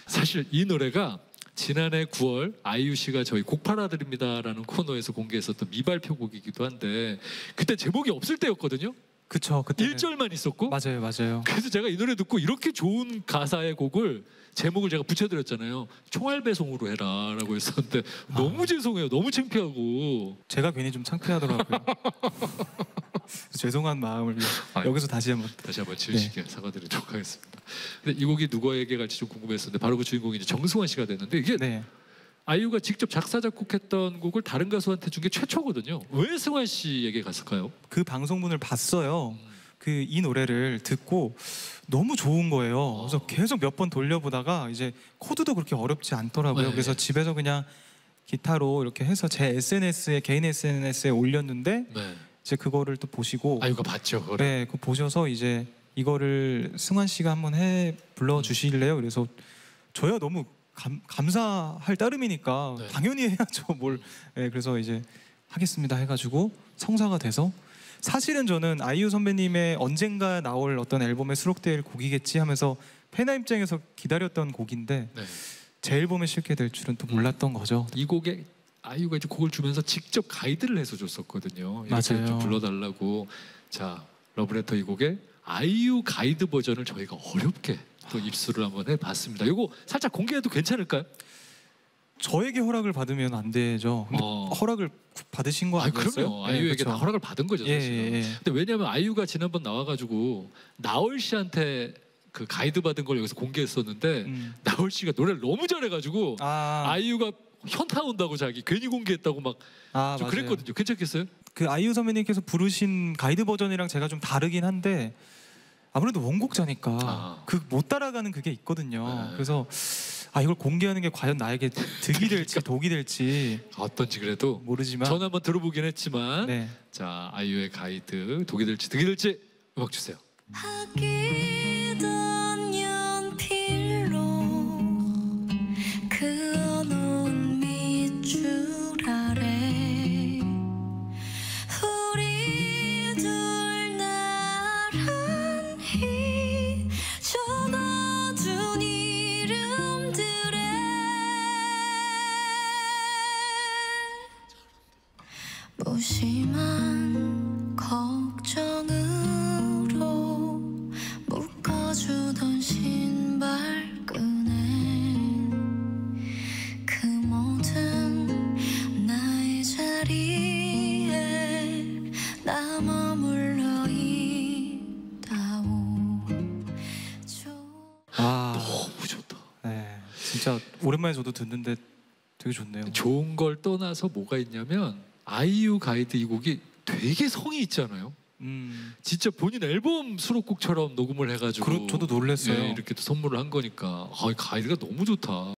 사실 이 노래가 지난해 9월 아이유 씨가 저희 곡 팔아드립니다라는 코너에서 공개했었던 미발표곡이기도 한데 그때 제목이 없을 때였거든요. 그쵸. 그때 1절만 있었고. 맞아요, 맞아요. 그래서 제가 이 노래 듣고 이렇게 좋은 가사의 곡을 제목을 제가 붙여드렸잖아요. 총알 배송으로 해라라고 했었는데 너무 죄송해요. 너무 창피하고. 제가 괜히 좀 창피하더라고요. 죄송한 마음을 여기서 다시 한번 진실게 사과드리도록 하겠습니다. 근데 이 곡이 누구에게 갈지 좀 궁금했었는데 바로 그 주인공이 이제 정승환 씨가 됐는데 이게 아이유가 직접 작사 작곡했던 곡을 다른 가수한테 준 게 최초거든요. 왜 승환 씨에게 갔을까요? 그 방송분을 봤어요. 이 노래를 듣고 너무 좋은 거예요. 그래서 계속 몇 번 돌려보다가 이제 코드도 그렇게 어렵지 않더라고요. 그래서 집에서 그냥 기타로 이렇게 해서 제 SNS에 개인 SNS에 올렸는데 이제 그거를 또 보시고 아이유가 봤죠. 그거를. 네, 그 보셔서 이제 이거를 승환 씨가 한번 해 불러 주실래요? 그래서 저야 너무 감사할 따름이니까 당연히 해야죠. 뭘. 네, 그래서 이제 하겠습니다 해가지고 성사가 돼서 사실은 저는 아이유 선배님의 언젠가 나올 어떤 앨범에 수록될 곡이겠지 하면서 팬의 입장에서 기다렸던 곡인데 제 앨범에 실게 될 줄은 또 몰랐던 거죠. 이 곡에 아이유가 이제 곡을 주면서 직접 가이드를 해서 줬었거든요. 이렇게 맞아요. 좀 불러달라고. 자, 러브레터 이 곡에 아이유 가이드 버전을 저희가 어렵게 또 입수를 한번 해봤습니다. 이거 살짝 공개해도 괜찮을까요? 저에게 허락을 받으면 안 되죠. 근데 허락을 받으신 거 아니었어요? 그럼요. 아이유에게 다 허락을 받은 거죠. 사실은. 근데 왜냐하면 아이유가 지난번 나와가지고 나얼 씨한테 그 가이드 받은 걸 여기서 공개했었는데 나얼 씨가 노래를 너무 잘해가지고 아이유가 현타 온다고 자기 괜히 공개했다고 막 좀 그랬거든요. 괜찮겠어요? 그 아이유 선배님께서 부르신 가이드 버전이랑 제가 좀 다르긴 한데 아무래도 원곡자니까 그 못 따라가는 그게 있거든요. 그래서 이걸 공개하는 게 과연 나에게 득이 될지 독이 될지 어떤지 그래도 모르지만 저는 한번 들어보긴 했지만 자, 아이유의 가이드 독이 될지 득이 될지 음악 주세요. 무심한 걱정으로 묶어주던 신발끈에 그 모든 나의 자리에 나 머물러 있다오. 너무 좋다. 네, 진짜 오랜만에 저도 듣는데 되게 좋네요. 좋은 걸 떠나서 뭐가 있냐면 아이유 가이드 이 곡이 되게 성이 있잖아요. 진짜 본인 앨범 수록곡처럼 녹음을 해가지고 저도 놀랐어요. 이렇게 또 선물을 한 거니까 가이드가 너무 좋다.